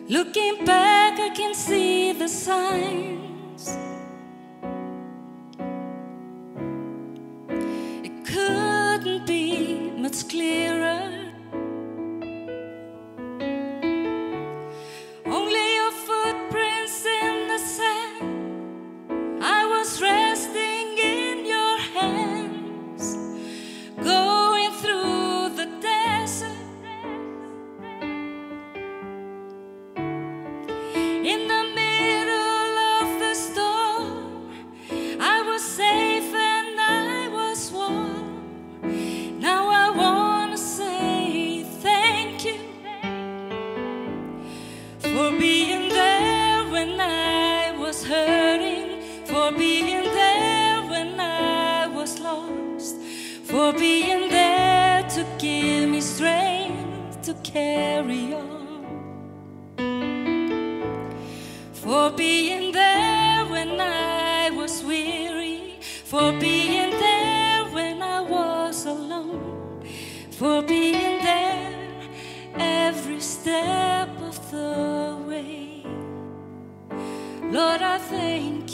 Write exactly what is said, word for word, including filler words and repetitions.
Looking back, I can see the signs. It couldn't be much clearer. Only your footprints in the sand. I was resting in your hands, going through the desert. In the middle of the storm, I was safe and I was warm. Now I want to say thank you for being there when I was hurting, for being there when I was lost, for being there to give me strength to carry on. For being there when I was weary, for being there when I was alone, for being there every step of the way. Lord, I thank